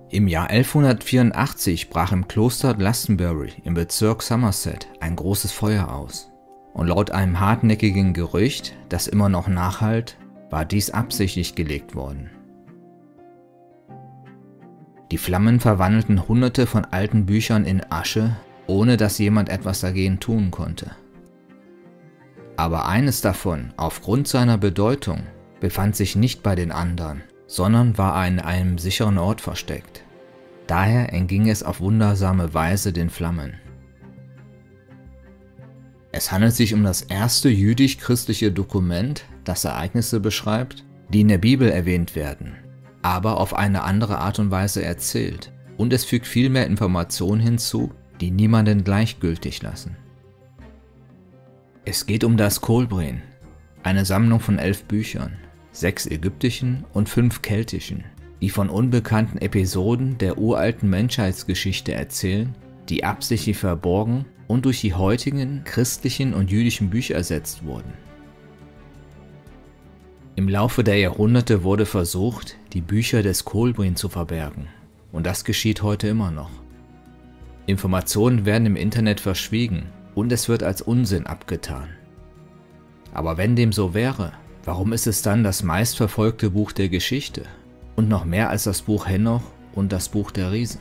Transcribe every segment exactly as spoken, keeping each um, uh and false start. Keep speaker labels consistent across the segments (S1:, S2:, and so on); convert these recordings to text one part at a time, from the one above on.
S1: Im Jahr elfhundertvierundachtzig brach im Kloster Glastonbury im Bezirk Somerset ein großes Feuer aus. Und laut einem hartnäckigen Gerücht, das immer noch nachhallt, war dies absichtlich gelegt worden. Die Flammen verwandelten hunderte von alten Büchern in Asche, ohne dass jemand etwas dagegen tun konnte. Aber eines davon, aufgrund seiner Bedeutung, befand sich nicht bei den anderen, sondern war an einem sicheren Ort versteckt. Daher entging es auf wundersame Weise den Flammen. Es handelt sich um das erste jüdisch-christliche Dokument, das Ereignisse beschreibt, die in der Bibel erwähnt werden, aber auf eine andere Art und Weise erzählt, und es fügt viel mehr Informationen hinzu, die niemanden gleichgültig lassen. Es geht um das Kolbrin, eine Sammlung von elf Büchern, sechs ägyptischen und fünf keltischen, die von unbekannten Episoden der uralten Menschheitsgeschichte erzählen, die absichtlich verborgen und durch die heutigen christlichen und jüdischen Bücher ersetzt wurden. Im Laufe der Jahrhunderte wurde versucht, die Bücher des Kolbrin zu verbergen, und das geschieht heute immer noch. Informationen werden im Internet verschwiegen und es wird als Unsinn abgetan. Aber wenn dem so wäre, warum ist es dann das meistverfolgte Buch der Geschichte und noch mehr als das Buch Henoch und das Buch der Riesen?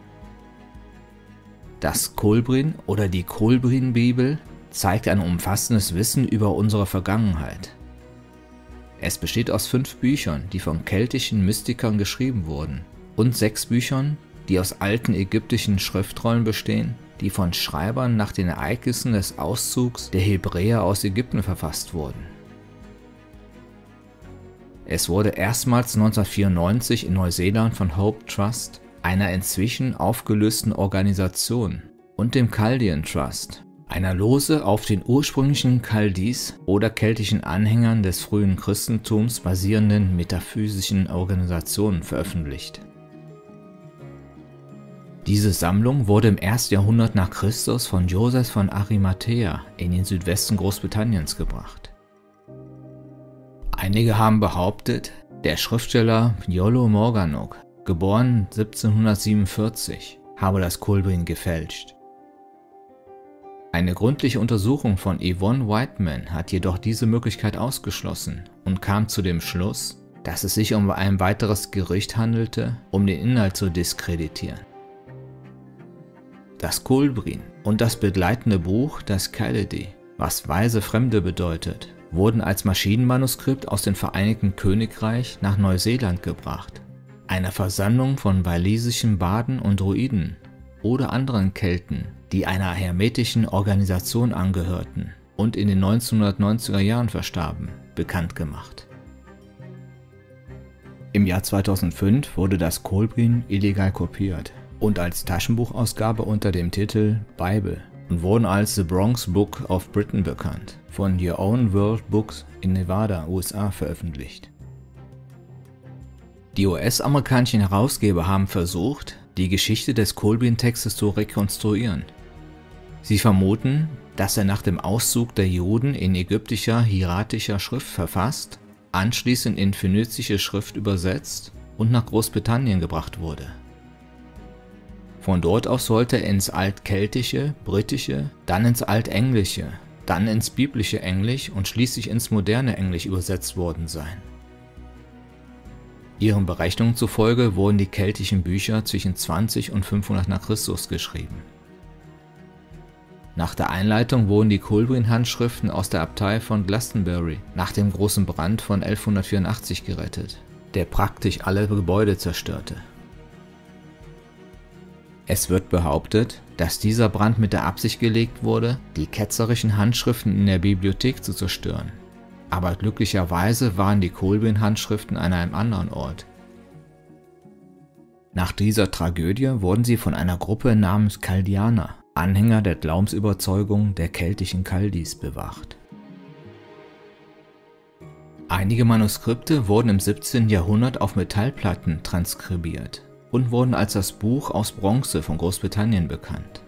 S1: Das Kolbrin oder die Kolbrin-Bibel zeigt ein umfassendes Wissen über unsere Vergangenheit. Es besteht aus fünf Büchern, die von keltischen Mystikern geschrieben wurden, und sechs Büchern, die aus alten ägyptischen Schriftrollen bestehen, die von Schreibern nach den Ereignissen des Auszugs der Hebräer aus Ägypten verfasst wurden. Es wurde erstmals neunzehnhundertvierundneunzig in Neuseeland von Hope Trust, einer inzwischen aufgelösten Organisation, und dem Chaldean Trust, einer lose auf den ursprünglichen Chaldis oder keltischen Anhängern des frühen Christentums basierenden metaphysischen Organisation veröffentlicht. Diese Sammlung wurde im ersten Jahrhundert nach Christus von Joseph von Arimathea in den Südwesten Großbritanniens gebracht. Einige haben behauptet, der Schriftsteller Iolo Morganwg, geboren siebzehnhundertsiebenundvierzig, habe das Kolbrin gefälscht. Eine gründliche Untersuchung von Yvonne Whiteman hat jedoch diese Möglichkeit ausgeschlossen und kam zu dem Schluss, dass es sich um ein weiteres Gerücht handelte, um den Inhalt zu diskreditieren. Das Kolbrin und das begleitende Buch, das Caeledi, was weise Fremde bedeutet, wurden als Maschinenmanuskript aus dem Vereinigten Königreich nach Neuseeland gebracht, einer Versammlung von walisischen Barden und Druiden oder anderen Kelten, die einer hermetischen Organisation angehörten und in den neunzehnhundertneunziger Jahren verstarben, bekannt gemacht. Im Jahr zweitausendfünf wurde das Kolbrin illegal kopiert und als Taschenbuchausgabe unter dem Titel Bible und wurden als The Bronx Book of Britain bekannt, von Your Own World Books in Nevada, U S A veröffentlicht. Die U S-amerikanischen Herausgeber haben versucht, die Geschichte des Kolbrin-Textes zu rekonstruieren. Sie vermuten, dass er nach dem Auszug der Juden in ägyptischer hieratischer Schrift verfasst, anschließend in phönizische Schrift übersetzt und nach Großbritannien gebracht wurde. Von dort aus sollte er ins Altkeltische, Britische, dann ins Altenglische, dann ins biblische Englisch und schließlich ins moderne Englisch übersetzt worden sein. Ihren Berechnungen zufolge wurden die keltischen Bücher zwischen zwanzig und fünfhundert nach Christus geschrieben. Nach der Einleitung wurden die Kolbrin-Handschriften aus der Abtei von Glastonbury nach dem großen Brand von elfhundertvierundachtzig gerettet, der praktisch alle Gebäude zerstörte. Es wird behauptet, dass dieser Brand mit der Absicht gelegt wurde, die ketzerischen Handschriften in der Bibliothek zu zerstören. Aber glücklicherweise waren die Kolbrin-Handschriften an einem anderen Ort. Nach dieser Tragödie wurden sie von einer Gruppe namens Chaldeaner, Anhänger der Glaubensüberzeugung der keltischen Chaldis, bewacht. Einige Manuskripte wurden im siebzehnten Jahrhundert auf Metallplatten transkribiert und wurden als das Buch aus Bronze von Großbritannien bekannt.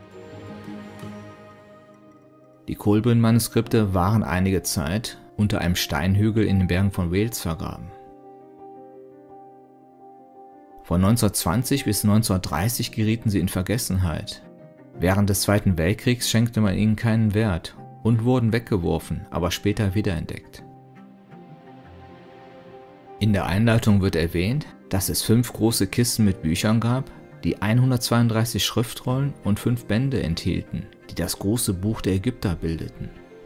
S1: Die Kolbrin-Manuskripte waren einige Zeit unter einem Steinhügel in den Bergen von Wales vergraben. Von neunzehnhundertzwanzig bis neunzehnhundertdreißig gerieten sie in Vergessenheit. Während des Zweiten Weltkriegs schenkte man ihnen keinen Wert und wurden weggeworfen, aber später wiederentdeckt. In der Einleitung wird erwähnt, dass es fünf große Kisten mit Büchern gab, die hundertzweiunddreißig Schriftrollen und fünf Bände enthielten, die das große Buch der Ägypter bildeten.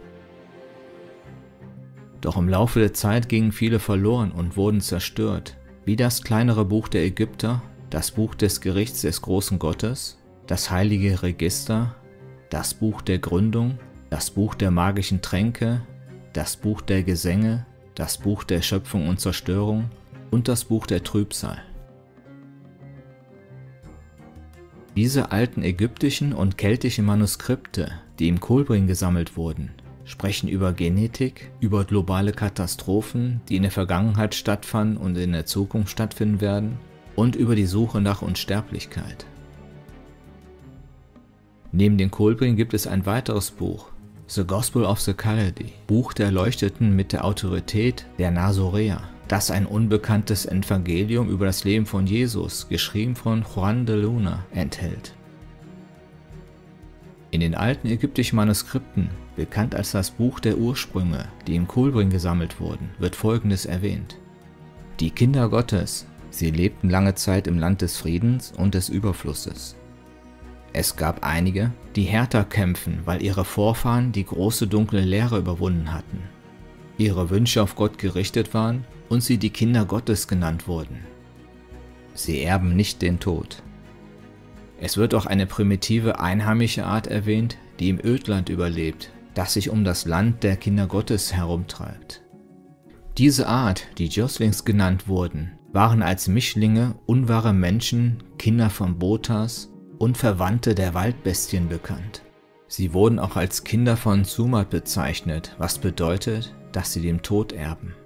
S1: Doch im Laufe der Zeit gingen viele verloren und wurden zerstört, wie das kleinere Buch der Ägypter, das Buch des Gerichts des großen Gottes, das Heilige Register, das Buch der Gründung, das Buch der magischen Tränke, das Buch der Gesänge, das Buch der Schöpfung und Zerstörung und das Buch der Trübsal. Diese alten ägyptischen und keltischen Manuskripte, die im Kolbring gesammelt wurden, sprechen über Genetik, über globale Katastrophen, die in der Vergangenheit stattfanden und in der Zukunft stattfinden werden, und über die Suche nach Unsterblichkeit. Neben dem Kolbring gibt es ein weiteres Buch, The Gospel of the Chaldees, Buch der Erleuchteten mit der Autorität der Nazoräer, das ein unbekanntes Evangelium über das Leben von Jesus, geschrieben von Juan de Luna, enthält. In den alten ägyptischen Manuskripten, bekannt als das Buch der Ursprünge, die im Kolbring gesammelt wurden, wird Folgendes erwähnt: Die Kinder Gottes, sie lebten lange Zeit im Land des Friedens und des Überflusses. Es gab einige, die härter kämpfen, weil ihre Vorfahren die große dunkle Leere überwunden hatten, ihre Wünsche auf Gott gerichtet waren und sie die Kinder Gottes genannt wurden. Sie erben nicht den Tod. Es wird auch eine primitive einheimische Art erwähnt, die im Ödland überlebt, das sich um das Land der Kinder Gottes herumtreibt. Diese Art, die Joslings genannt wurden, waren als Mischlinge unwahre Menschen, Kinder von Botas und Verwandte der Waldbestien bekannt. Sie wurden auch als Kinder von Sumat bezeichnet, was bedeutet, dass sie dem Tod erben.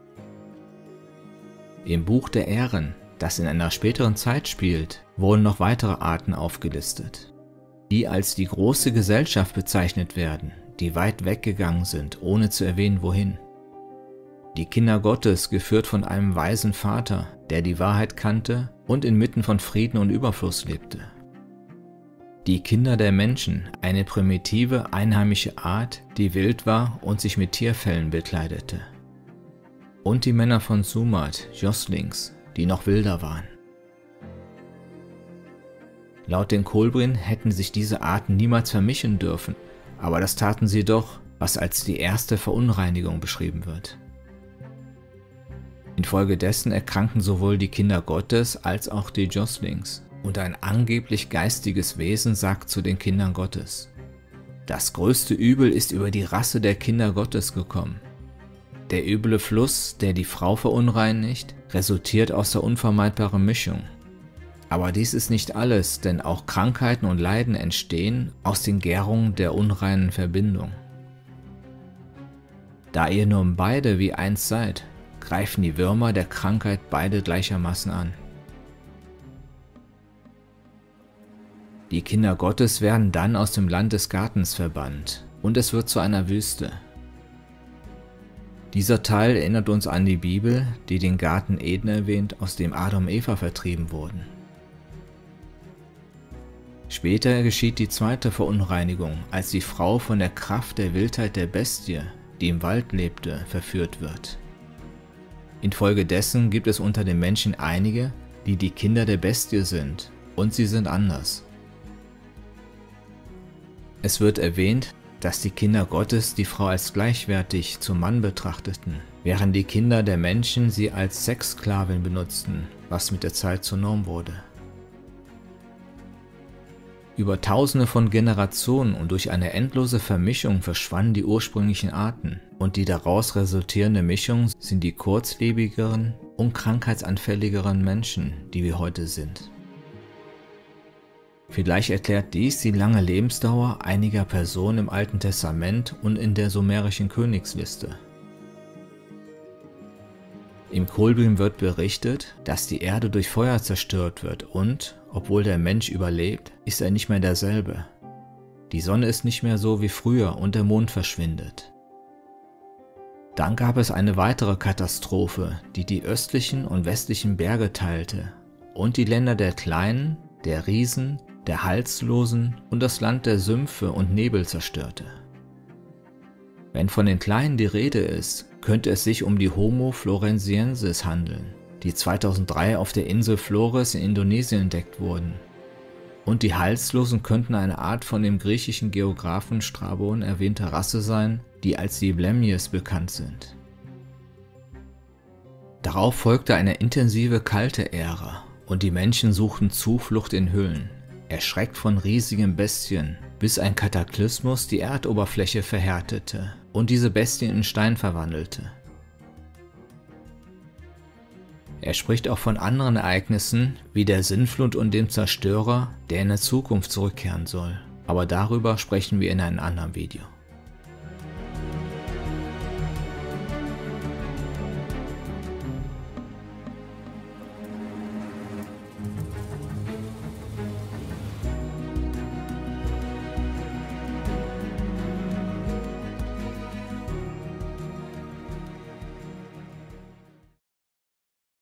S1: Im Buch der Ähren, das in einer späteren Zeit spielt, wurden noch weitere Arten aufgelistet, die als die große Gesellschaft bezeichnet werden, die weit weggegangen sind, ohne zu erwähnen wohin. Die Kinder Gottes, geführt von einem weisen Vater, der die Wahrheit kannte und inmitten von Frieden und Überfluss lebte. Die Kinder der Menschen, eine primitive, einheimische Art, die wild war und sich mit Tierfellen bekleidete. Und die Männer von Sumat, Joslings, die noch wilder waren. Laut den Kolbrin hätten sich diese Arten niemals vermischen dürfen, aber das taten sie doch, was als die erste Verunreinigung beschrieben wird. Infolgedessen erkrankten sowohl die Kinder Gottes als auch die Joslings, und ein angeblich geistiges Wesen sagt zu den Kindern Gottes: Das größte Übel ist über die Rasse der Kinder Gottes gekommen. Der üble Fluss, der die Frau verunreinigt, resultiert aus der unvermeidbaren Mischung. Aber dies ist nicht alles, denn auch Krankheiten und Leiden entstehen aus den Gärungen der unreinen Verbindung. Da ihr nun beide wie eins seid, greifen die Würmer der Krankheit beide gleichermaßen an. Die Kinder Gottes werden dann aus dem Land des Gartens verbannt und es wird zu einer Wüste. Dieser Teil erinnert uns an die Bibel, die den Garten Eden erwähnt, aus dem Adam und Eva vertrieben wurden. Später geschieht die zweite Verunreinigung, als die Frau von der Kraft der Wildheit der Bestie, die im Wald lebte, verführt wird. Infolgedessen gibt es unter den Menschen einige, die die Kinder der Bestie sind, und sie sind anders. Es wird erwähnt, dass die Kinder Gottes die Frau als gleichwertig zum Mann betrachteten, während die Kinder der Menschen sie als Sexsklavin benutzten, was mit der Zeit zur Norm wurde. Über tausende von Generationen und durch eine endlose Vermischung verschwanden die ursprünglichen Arten, und die daraus resultierende Mischung sind die kurzlebigeren und krankheitsanfälligeren Menschen, die wir heute sind. Vielleicht erklärt dies die lange Lebensdauer einiger Personen im Alten Testament und in der sumerischen Königsliste. Im Kolbrin wird berichtet, dass die Erde durch Feuer zerstört wird und, obwohl der Mensch überlebt, ist er nicht mehr derselbe. Die Sonne ist nicht mehr so wie früher und der Mond verschwindet. Dann gab es eine weitere Katastrophe, die die östlichen und westlichen Berge teilte und die Länder der Kleinen, der Riesen, der Halslosen und das Land der Sümpfe und Nebel zerstörte. Wenn von den Kleinen die Rede ist, könnte es sich um die Homo floresiensis handeln, die zweitausenddrei auf der Insel Flores in Indonesien entdeckt wurden. Und die Halslosen könnten eine Art von dem griechischen Geographen Strabon erwähnter Rasse sein, die als die Blemmies bekannt sind. Darauf folgte eine intensive kalte Ära und die Menschen suchten Zuflucht in Höhlen, erschreckt von riesigen Bestien, bis ein Kataklysmus die Erdoberfläche verhärtete und diese Bestien in Stein verwandelte. Er spricht auch von anderen Ereignissen wie der Sintflut und dem Zerstörer, der in der Zukunft zurückkehren soll, aber darüber sprechen wir in einem anderen Video.